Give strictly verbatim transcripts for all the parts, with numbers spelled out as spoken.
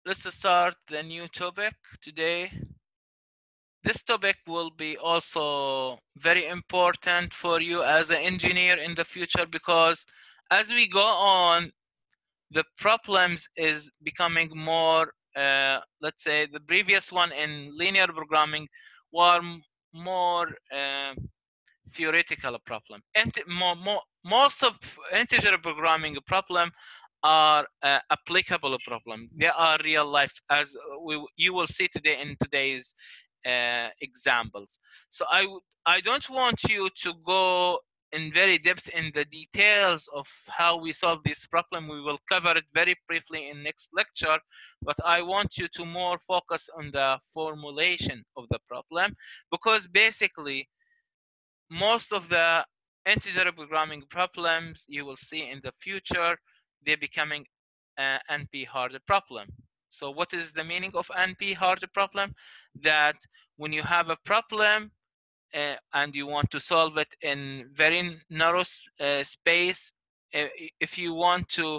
let's start the new topic today. This topic will be also very important for you as an engineer in the future, because as we go on, the problems is becoming more, uh, let's say the previous one in linear programming were m- more uh, theoretical problem. And mo- mo- most of integer programming problem are uh, applicable problem. They are real life, as we, you will see today in today's uh, examples. So I would I don't want you to go in very depth in the details of how we solve this problem. We will cover it very briefly in next lecture, but I want you to more focus on the formulation of the problem, because basically most of the integer programming problems you will see in the future, they're becoming uh, N P hard problem. So what is the meaning of N P hard problem? That when you have a problem uh, and you want to solve it in very narrow uh, space, uh, if you want to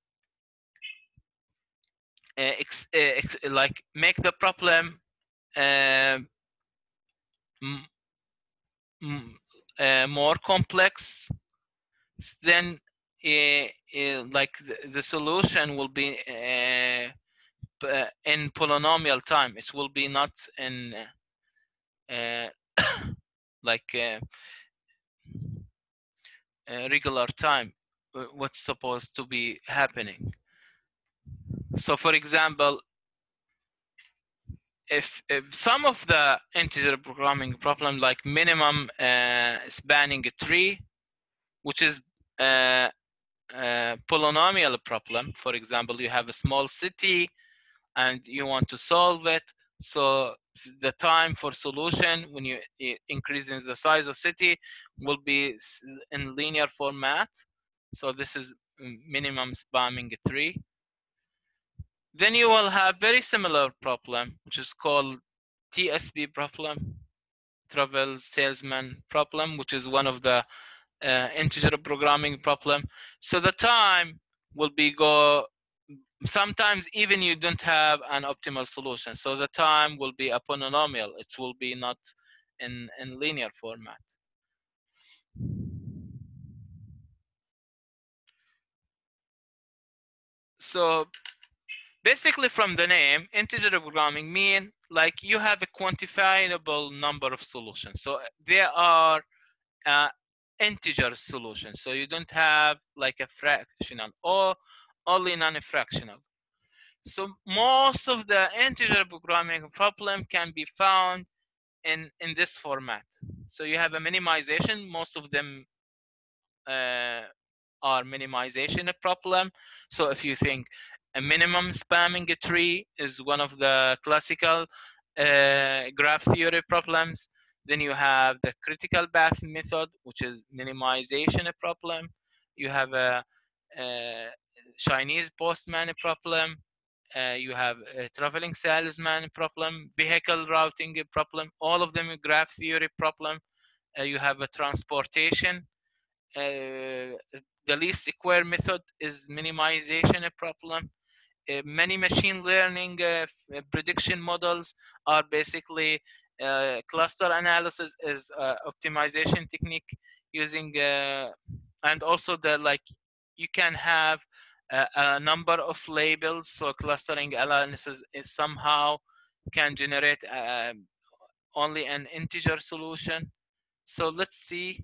uh, ex- uh, ex- like make the problem uh, m- m- uh, more complex, then uh, uh, like the, the solution will be uh, in polynomial time. It will be not in uh, like uh, uh, regular time, what's supposed to be happening. So for example, if, if some of the integer programming problem like minimum uh, spanning a tree, which is uh, a polynomial problem. For example, you have a small city and you want to solve it. So the time for solution when you increasing the size of city will be in linear format. So this is minimum spanning a tree. Then you will have very similar problem, which is called T S P problem, travel salesman problem, which is one of the uh, integer programming problem. So the time will be go, sometimes even you don't have an optimal solution. So the time will be a polynomial. It will be not in, in linear format. So basically from the name, integer programming mean like you have a quantifiable number of solutions. So there are uh, integer solutions. So you don't have like a fractional or only non-fractional. So most of the integer programming problem can be found in, in this format. So you have a minimization. Most of them uh, are minimization problem. So if you think a minimum spamming a tree is one of the classical uh, graph theory problems. Then you have the critical path method, which is minimization problem. You have a, a Chinese postman problem. Uh, you have a traveling salesman problem, vehicle routing problem, all of them a graph theory problem. Uh, you have a transportation. Uh, the least square method is minimization problem. Uh, many machine learning uh, prediction models are basically uh, cluster analysis is uh, optimization technique using uh, and also the like you can have a, a number of labels, so clustering analysis is somehow can generate uh, only an integer solution. So let's see.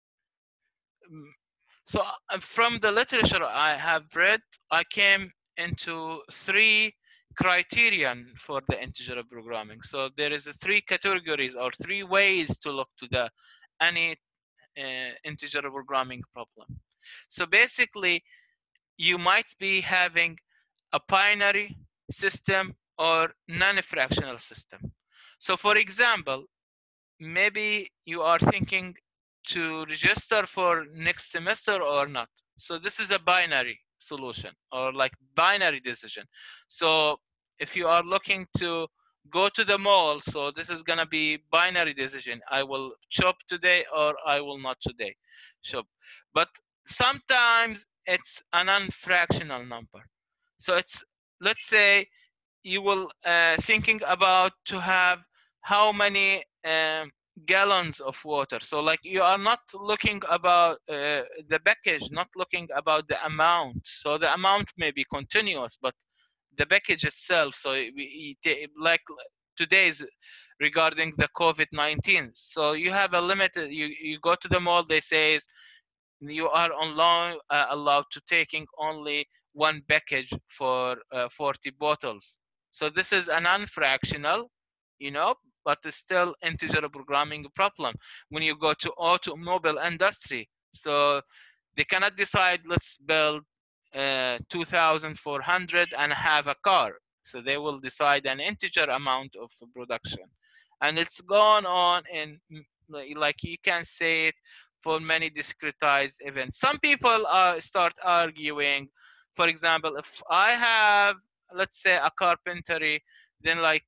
So uh, from the literature I have read, I came into three criterion for the integer programming. So there is a three categories or three ways to look to the any uh, integer programming problem. So basically, you might be having a binary system or non-fractional system. So for example, maybe you are thinking to register for next semester or not. So this is a binary solution or like binary decision. So if you are looking to go to the mall, so this is gonna be binary decision. I will shop today or I will not today shop. But sometimes it's a non-fractional number. So it's, let's say you will uh, thinking about to have how many um, gallons of water. So like you are not looking about uh, the package, not looking about the amount. So the amount may be continuous, but the package itself. So we, like today's regarding the COVID nineteen. So you have a limited. You you go to the mall. They say you are only uh, allowed to taking only one package for uh, forty bottles. So this is a non-fractional, you know, but it's still integer programming problem. When you go to automobile industry, so they cannot decide, let's build uh, two thousand four hundred and have a car. So they will decide an integer amount of production. And it's gone on in, like you can say it, for many discretized events. Some people uh, start arguing, for example, if I have, let's say, a carpentry, then like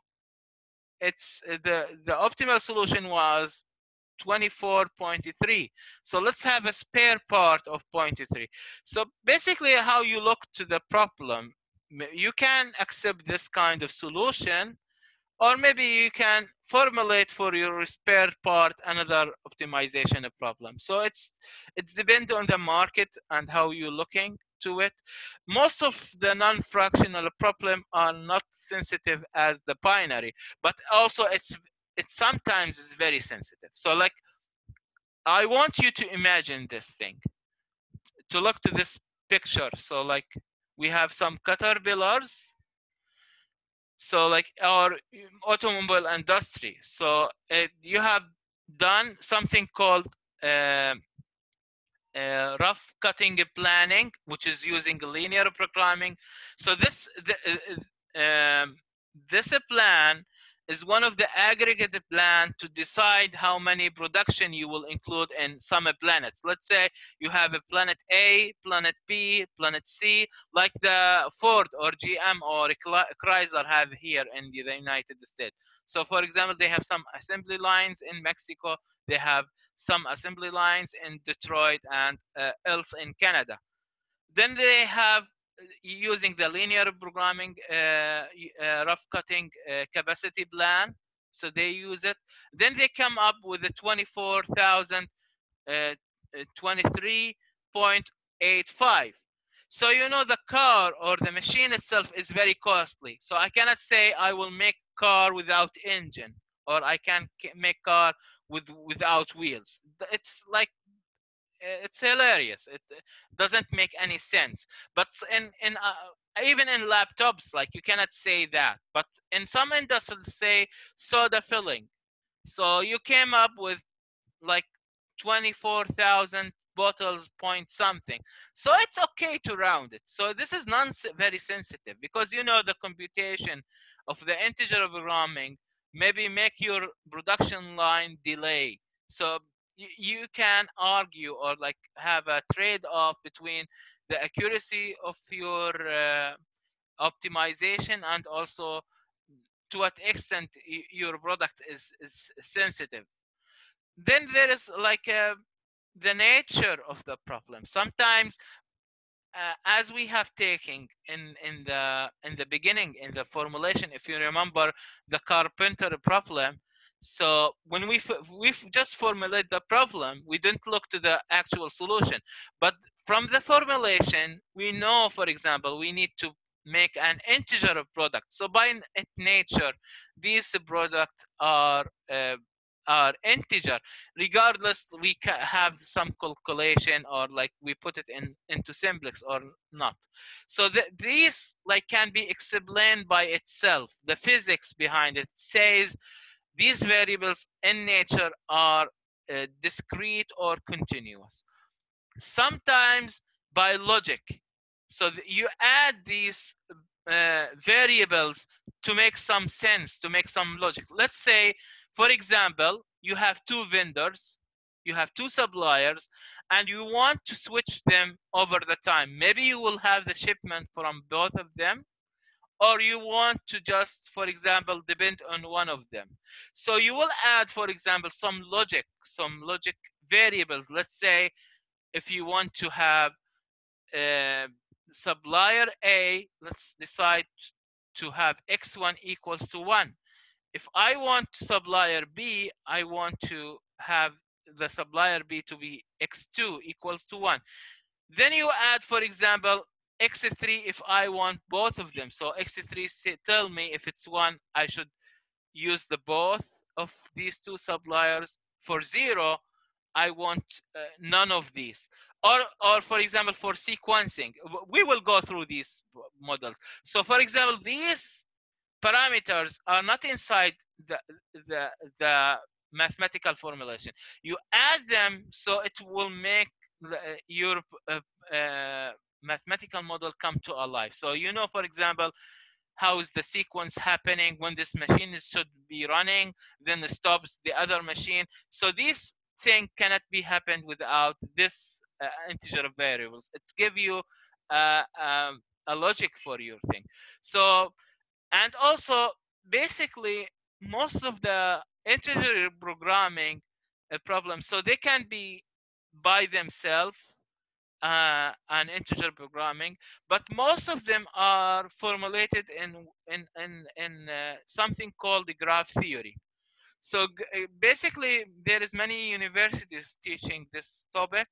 it's the, the optimal solution was twenty-four point three. So let's have a spare part of zero point three. So basically how you look to the problem, you can accept this kind of solution, or maybe you can formulate for your spare part another optimization problem. So it's it's depend on the market and how you're looking to it. Most of the non-fractional problem are not sensitive as the binary, but also it's it sometimes is very sensitive. So like I want you to imagine this thing, to look to this picture. So like we have some caterpillars, so like our automobile industry. So uh, you have done something called uh, uh, rough cutting planning, which is using linear programming. So this the, uh, um, this plan is one of the aggregate plan to decide how many production you will include in some planets. Let's say you have a planet A, planet B, planet C, like the Ford or G M or Chrysler have here in the United States. So for example, they have some assembly lines in Mexico, they have some assembly lines in Detroit and uh, else in Canada. Then they have, using the linear programming uh, uh, rough cutting uh, capacity plan, so they use it. Then they come up with the twenty-four thousand twenty-three point eight five. So you know the car or the machine itself is very costly. So I cannot say I will make car without engine, or I can make car with without wheels. It's like it's hilarious. It doesn't make any sense. But in in uh, even in laptops, like you cannot say that. But in some industries, say soda filling. So you came up with like twenty-four thousand bottles point something. So it's okay to round it. So this is not very sensitive, because you know the computation of the integer programming maybe make your production line delay. So you, you can argue or like have a trade-off between the accuracy of your uh, optimization and also to what extent your product is, is sensitive. Then there is like uh, the nature of the problem. Sometimes uh, as we have taken in in the in the beginning in the formulation, if you remember the carpenter problem, so when we we just formulate the problem, we didn't look to the actual solution, but from the formulation we know, for example, we need to make an integer product. So by nature these products are uh, are integer. Regardless we have some calculation or like we put it in into simplex or not. So the, these like can be explained by itself. The physics behind it says these variables in nature are uh, discrete or continuous, sometimes by logic. So you add these uh, variables to make some sense, to make some logic. Let's say, for example, you have two vendors, you have two suppliers, and you want to switch them over the time. Maybe you will have the shipment from both of them, or you want to just, for example, depend on one of them. So you will add, for example, some logic, some logic variables. Let's say if you want to have uh, supplier A, let's decide to have x one equals to one. If I want supplier B, I want to have the supplier B to be x two equals to one. Then you add, for example, x three if I want both of them. So x three tell me if it's one, I should use the both of these two suppliers. For zero, I want uh, none of these. Or, or for example, for sequencing, we will go through these models. So for example, these parameters are not inside the, the, the mathematical formulation. You add them so it will make the, your uh, uh, mathematical model come to alive. So you know, for example, how is the sequence happening when this machine is, should be running, then it stops the other machine. So this thing cannot be happened without this uh, integer variables. It's give you uh, um, a logic for your thing. So, and also basically most of the integer programming uh, problems, so they can be by themselves, uh, an integer programming, but most of them are formulated in in in, in uh, something called the graph theory. So basically there is many universities teaching this topic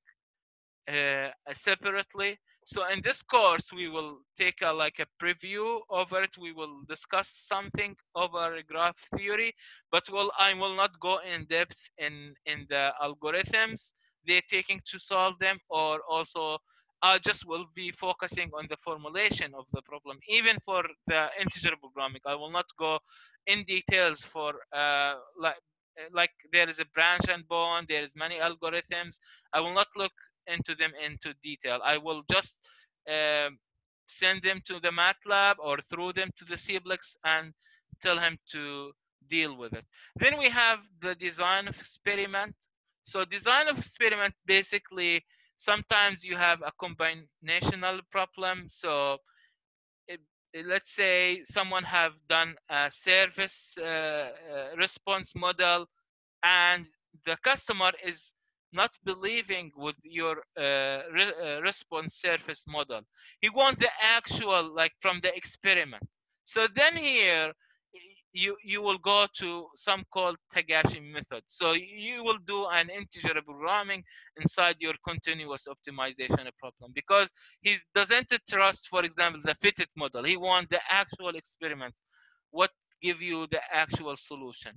uh, separately. So in this course we will take a like a preview over it. We will discuss something over graph theory, but will I will not go in depth in in the algorithms they're taking to solve them, or also I just will be focusing on the formulation of the problem. Even for the integer programming, I will not go in details for uh, like like there is a branch and bond, there is many algorithms. I will not look into them into detail. I will just uh, send them to the MATLAB or through them to the CPLEX and tell him to deal with it. Then we have the design of experiment. So design of experiment, basically, sometimes you have a combinational problem. So it, it, let's say someone have done a service uh, uh, response model, and the customer is not believing with your uh, re uh, response surface model. He wants the actual, like from the experiment. So then here, you you will go to some called Tagashi method. So you will do an integer programming inside your continuous optimization problem, because he doesn't trust, for example, the fitted model. He wants the actual experiment, what give you the actual solution.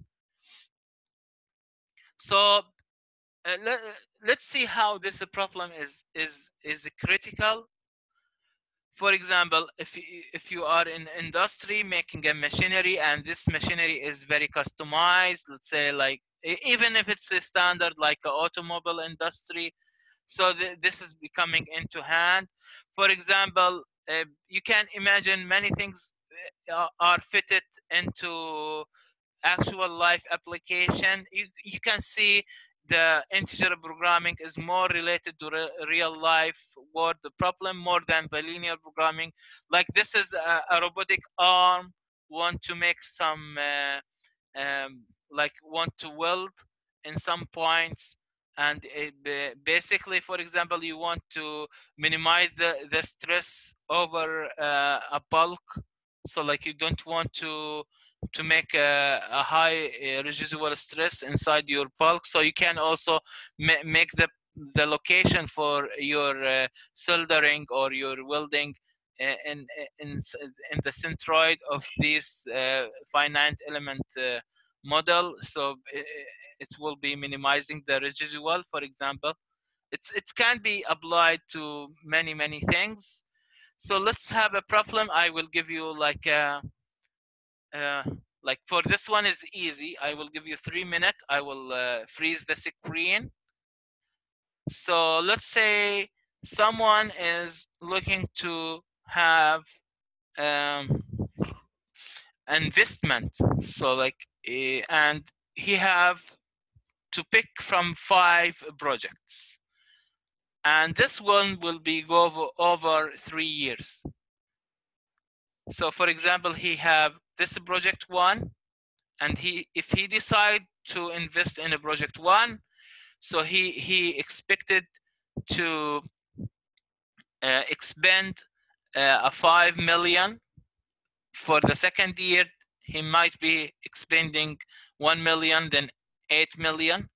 So uh, let, let's see how this problem is is is critical. For example, if you, if you are in industry making a machinery, and this machinery is very customized, let's say like even if it's a standard like an automobile industry, so th this is becoming into hand. For example, uh, you can imagine many things uh, are fitted into actual life application. You, you can see the integer programming is more related to re real life world problem more than the linear programming. Like this is a, a robotic arm want to make some uh, um, like want to weld in some points, and it, basically, for example, you want to minimize the, the stress over uh, a bulk. So like you don't want to to make a, a high uh, residual stress inside your bulk. So you can also ma make the the location for your uh, soldering or your welding uh, in in in the centroid of this uh, finite element uh, model. So it, it will be minimizing the residual, for example. It's it can be applied to many many things. So let's have a problem. I will give you like a uh, like for this one is easy. I will give you three minutes. I will uh, freeze the screen. So let's say someone is looking to have um, investment. So like, uh, and he have to pick from five projects. And this one will be go over, over three years. So for example, he have this project one, and he if he decide to invest in a project one, so he he expected to uh, expend uh, a five million for the second year, he might be expending one million, then eight million.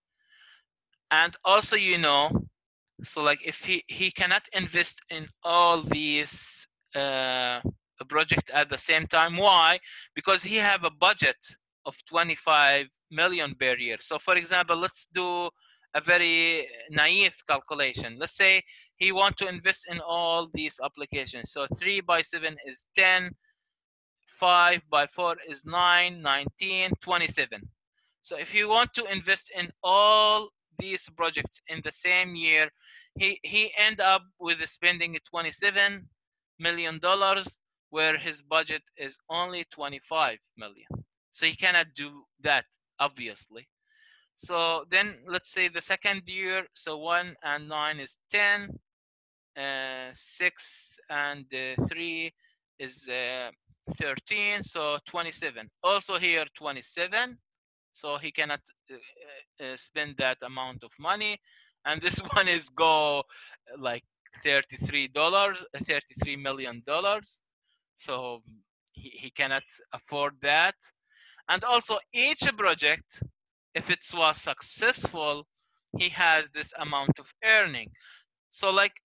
And also, you know, so like if he, he cannot invest in all these uh, projects at the same time. Why? Because he have a budget of twenty-five million per year. So for example, let's do a very naive calculation. Let's say he want to invest in all these applications. So three by seven is ten, five by four is nine, nineteen, twenty-seven. So if you want to invest in all these projects in the same year, he, he end up with spending twenty-seven million dollars, where his budget is only twenty-five million. So he cannot do that, obviously. So then let's say the second year, so one and nine is ten, uh, six and uh, three is uh, thirteen, so twenty-seven. Also here twenty-seven, so he cannot uh, uh, spend that amount of money. And this one is go like thirty-three dollars, thirty-three million dollars. So he, he cannot afford that. And also each project, if it was successful, he has this amount of earning. So like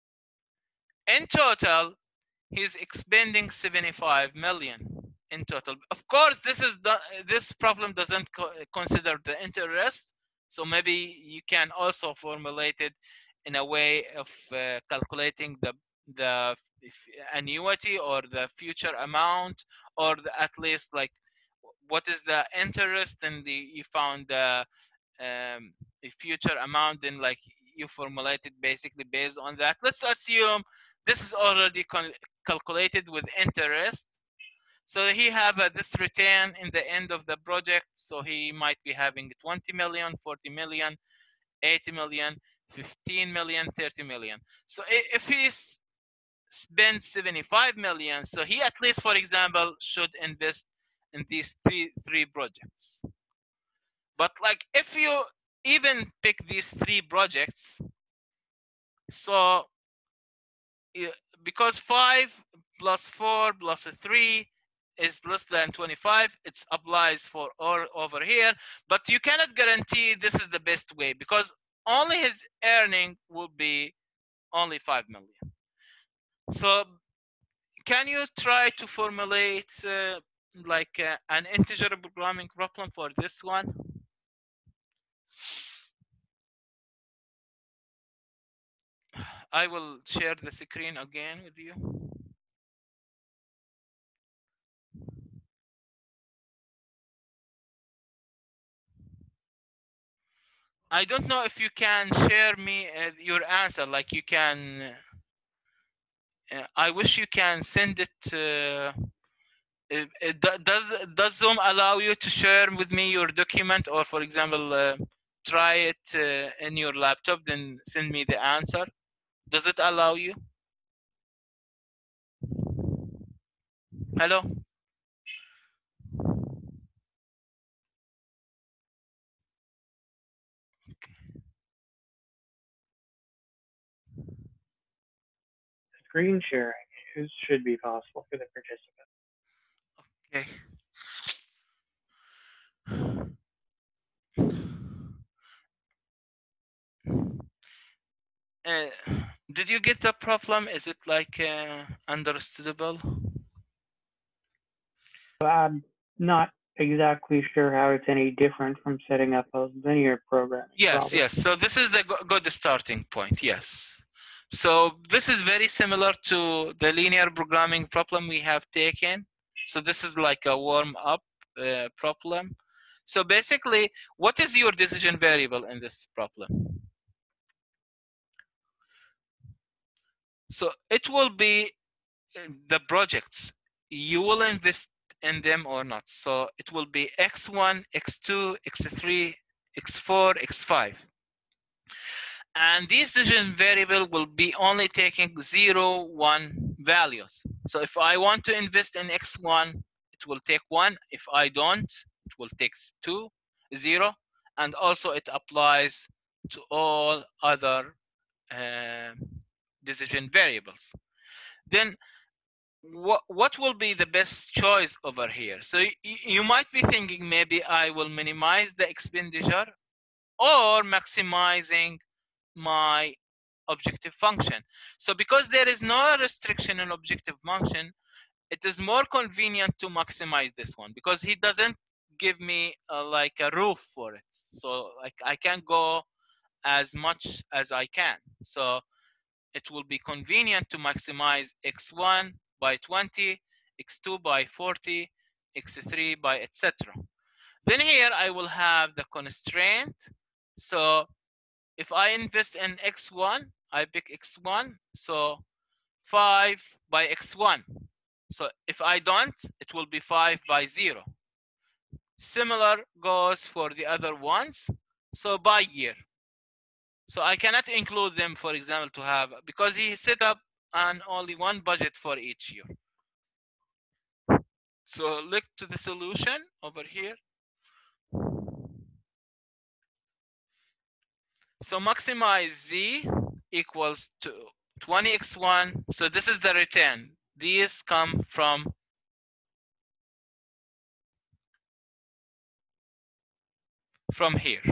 in total, he's expending seventy-five million in total. Of course, this is the this problem doesn't co consider the interest. So maybe you can also formulate it in a way of uh, calculating the the annuity or the future amount, or the, at least like what is the interest, and the you found the um, a future amount, then like you formulate it basically based on that. Let's assume this is already calculated with interest. So he have a, this return in the end of the project. So he might be having twenty million, forty million, eighty million, fifteen million, thirty million. So if he spends seventy-five million, so he at least, for example, should invest in these three, three projects. But like if you even pick these three projects, so because five plus four plus three is less than twenty-five, it applies for all over here, but you cannot guarantee this is the best way, because only his earning will be only five million. So can you try to formulate uh, like uh, an integer programming problem for this one? I will share the screen again with you. I don't know if you can share me uh, your answer, like you can, uh, I wish you can send it, uh, it, it, does, does Zoom allow you to share with me your document, or for example, uh, try it uh, in your laptop, then send me the answer? Does it allow you? Hello? Screen sharing should be possible for the participant. Okay. Uh, did you get the problem? Is it like uh, understandable? I'm not exactly sure how it's any different from setting up a linear programming Yes, problem. yes. So this is the good starting point. Yes. So this is very similar to the linear programming problem we have taken. So this is like a warm-up uh, problem. So basically, what is your decision variable in this problem? So it will be the projects. You will invest in them or not. So it will be x one, x two, x three, x four, x five. And this decision variable will be only taking zero, one values. So if I want to invest in x one, it will take one. If I don't, it will take two, zero. And also it applies to all other uh, decision variables. Then what what will be the best choice over here? So y- you might be thinking maybe I will minimize the expenditure or maximizing my objective function. So because there is no restriction in objective function, it is more convenient to maximize this one because he doesn't give me uh, like a roof for it. So like I can go as much as I can. So it will be convenient to maximize x one by twenty, x two by forty, x three by et cetera. Then here I will have the constraint. So if I invest in x one, I pick x one, so five by x one. So if I don't, it will be five by zero. Similar goes for the other ones. So by year. So I cannot include them, for example, to have, because he set up an only one budget for each year. So look to the solution over here. So maximize z equals to twenty x one. So this is the return. These come from from here.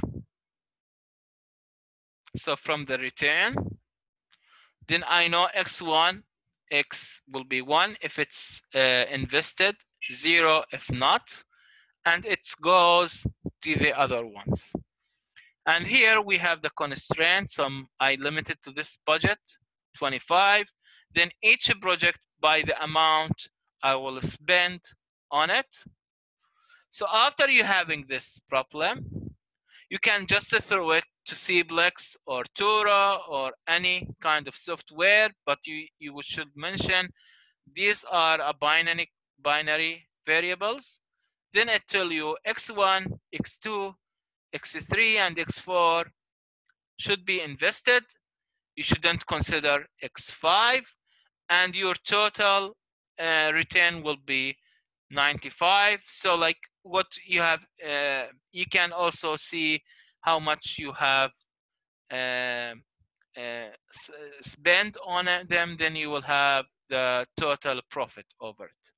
So from the return, then I know x one, x will be one if it's uh, invested, zero if not, and it goes to the other ones. And here we have the constraint. So I limited to this budget, twenty-five. Then each project by the amount I will spend on it. So after you having this problem, you can just throw it to Cplex or Tura or any kind of software, but you, you should mention these are a binary, binary variables. Then it tell you x one, x two, x three, and x four should be invested. You shouldn't consider x five, and your total uh, return will be ninety-five. So like what you have, uh, you can also see how much you have uh, uh, spent on them, then you will have the total profit over it.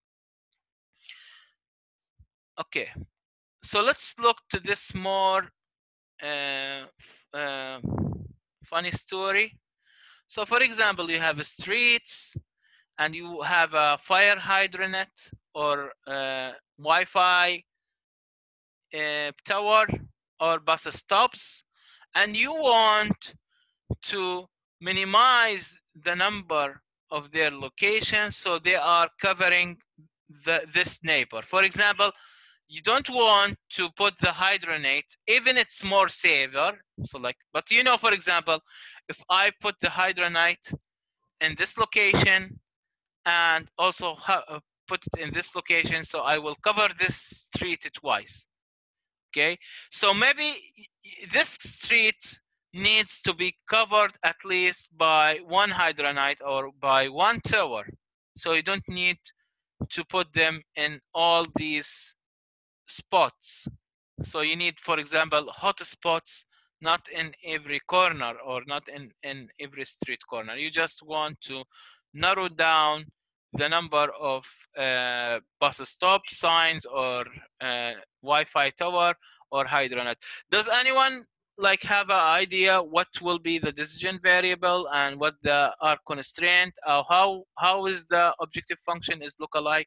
Okay, so let's look to this more uh, uh, funny story. So for example, you have streets and you have a fire hydrant or uh, Wi-Fi uh, tower or bus stops, and you want to minimize the number of their locations so they are covering the, this neighbor. For example, you don't want to put the hydronate, even it's more safer. So like, but you know, for example, if I put the hydronate in this location and also put it in this location, so I will cover this street twice. Okay, so maybe this street needs to be covered at least by one hydronite or by one tower. So you don't need to put them in all these spots. So you need, for example, hot spots, not in every corner or not in, in every street corner. You just want to narrow down the number of uh, bus stop signs or uh, Wi-Fi tower or hydronet. Does anyone like have an idea what will be the decision variable and what the are constraint? Uh, how how is the objective function is look alike?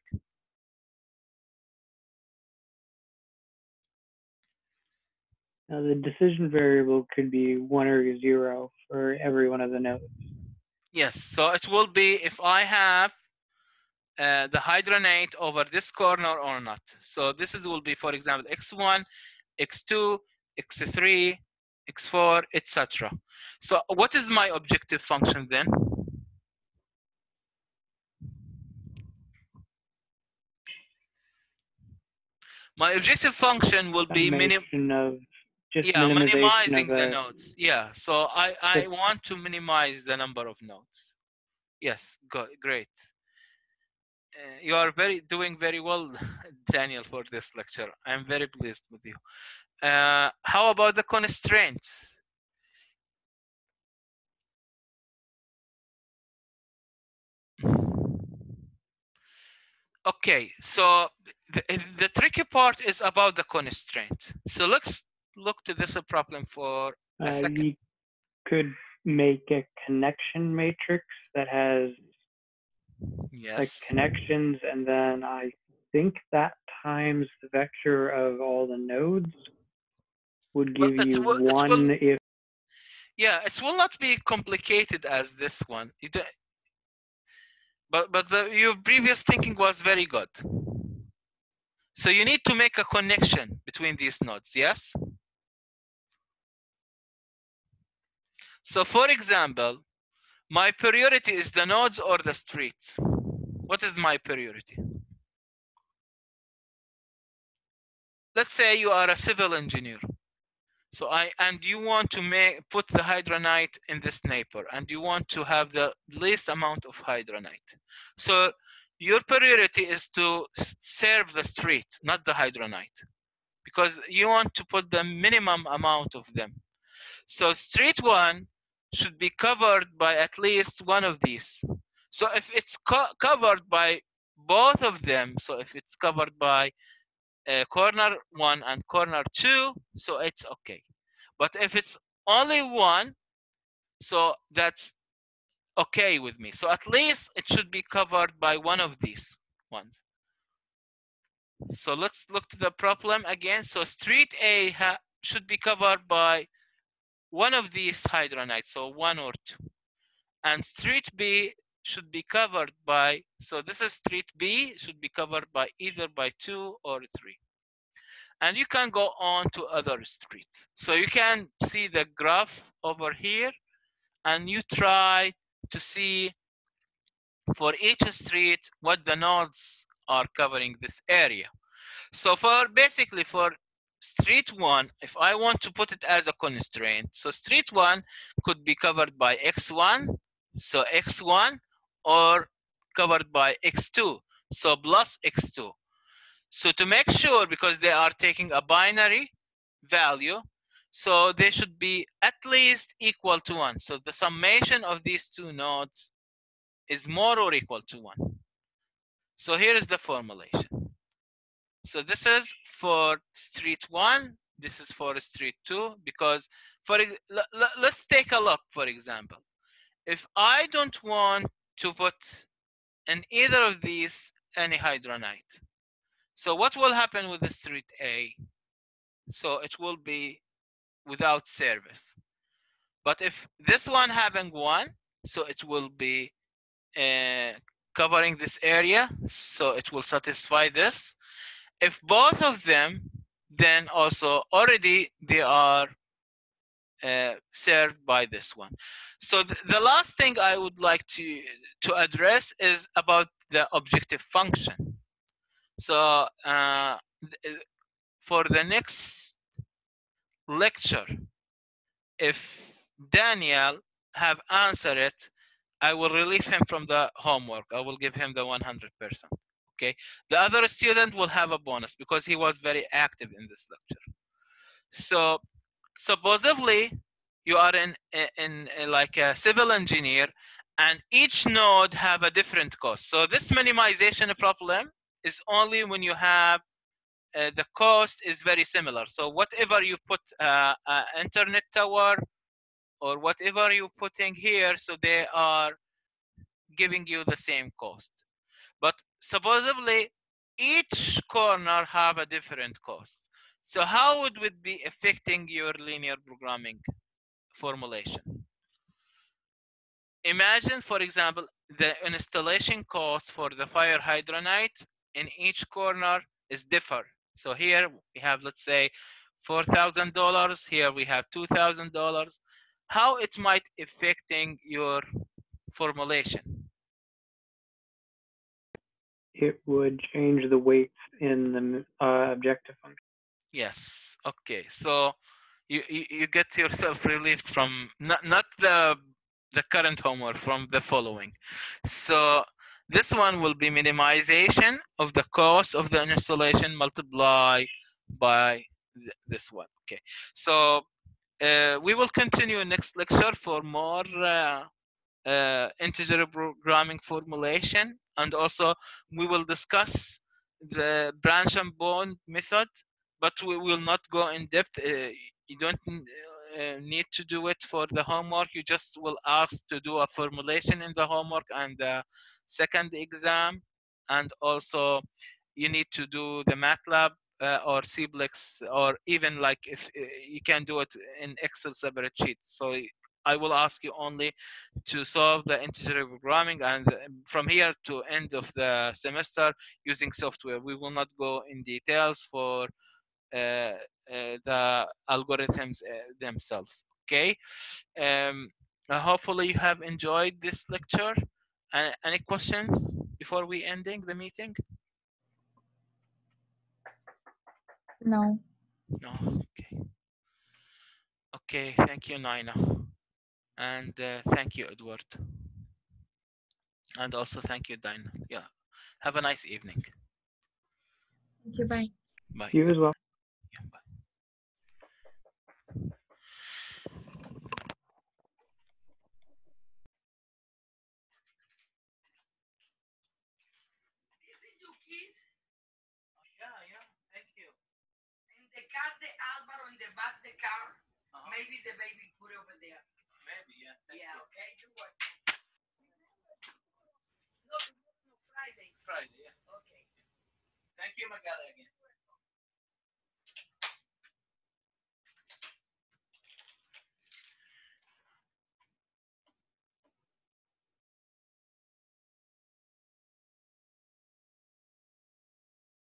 Now, the decision variable could be one or zero for every one of the nodes. Yes, so it will be if I have uh, the hydronate over this corner or not. So this is will be, for example, x one, x two, x three, x four, et cetera. So what is my objective function then? My objective function will be minim of just yeah, minimization minimizing of the a, nodes. Yeah, so I, I want to minimize the number of nodes. Yes, good, great. Uh, you are very doing very well, Daniel, for this lecture. I'm very pleased with you. Uh, how about the constraints? Okay, so the, the tricky part is about the constraint. So let's look to this problem for a Uh, second. you could make a connection matrix that has Yes. like connections, and then I think that times the vector of all the nodes would Well, give it's, you will- it one will, if yeah, it will not be complicated as this one. You don't, but but the, your previous thinking was very good. So you need to make a connection between these nodes, yes? So for example, my priority is the nodes or the streets. What is my priority? Let's say you are a civil engineer. So I and you want to make put the hydronite in this neighbor, and you want to have the least amount of hydronite. So your priority is to serve the street, not the hydronite, because you want to put the minimum amount of them. So street one should be covered by at least one of these. So if it's co covered by both of them, so if it's covered by uh, corner one and corner two, so it's okay. But if it's only one, so that's okay with me. So at least it should be covered by one of these ones. So let's look to the problem again. So street A ha should be covered by one of these hydronites, so one or two. And street B should be covered by, so this is street B, should be covered by either by two or three. And you can go on to other streets. So you can see the graph over here, and you try to see for each street what the nodes are covering this area. So for basically for street one, if I want to put it as a constraint, so street one could be covered by x one, so x one, or covered by x two, so plus x two. So to make sure, because they are taking a binary value, so they should be at least equal to one. So the summation of these two nodes is more or equal to one. So here is the formulation. So this is for street one, this is for street two, because for let's take a look, for example. If I don't want to put in either of these any hydronite, so what will happen with the street A? So it will be without service. But if this one having one, so it will be uh, covering this area, so it will satisfy this. If both of them, then also already they are uh, served by this one. So th the last thing I would like to to address is about the objective function. So uh, for the next lecture, if Daniel have answered it, I will relieve him from the homework. I will give him the one hundred percent. Okay. The other student will have a bonus because he was very active in this lecture. So supposedly you are in, in, in like a civil engineer, and each node have a different cost. So this minimization problem is only when you have uh, the cost is very similar. So whatever you put uh, uh, internet tower or whatever you're putting here, so they are giving you the same cost. But supposedly each corner have a different cost. So how would it be affecting your linear programming formulation? Imagine, for example, the installation cost for the fire hydronite in each corner is different. So here we have, let's say, four thousand dollars. Here we have two thousand dollars. How it might affecting your formulation? it would change the weights in the uh, objective function. Yes. Okay. So you, you you get yourself relieved from not not the the current homework, from the following. So this one will be minimization of the cost of the installation multiplied by th this one. Okay. So uh, we will continue next lecture for more uh, uh, integer programming formulation. and also we will discuss the branch and bond method, but we will not go in depth. Uh, you don't uh, need to do it for the homework. You just will ask to do a formulation in the homework and the second exam, and also you need to do the MATLAB uh, or Cplex, or even like if uh, you can do it in Excel separate sheet. So I will ask you only to solve the integer programming, and from here to end of the semester using software. We will not go in details for uh, uh, the algorithms uh, themselves. Okay. Um, uh, hopefully you have enjoyed this lecture. Uh, any question before we ending the meeting? No. No. Okay. Okay. Thank you, Naina, and uh, thank you, Edward, and also thank you, Dinah. Yeah. Have a nice evening. Thank you. Bye. Bye. You as well. Yeah, bye. This is your kids Yeah, yeah. Thank you. in the car, the Alvaro in the back the car. Uh-huh. Maybe the baby put over there. Maybe, yeah. Thank Yeah, you. okay. You work. No, no, Friday. Friday, yeah. Okay. Thank you, Magala, again.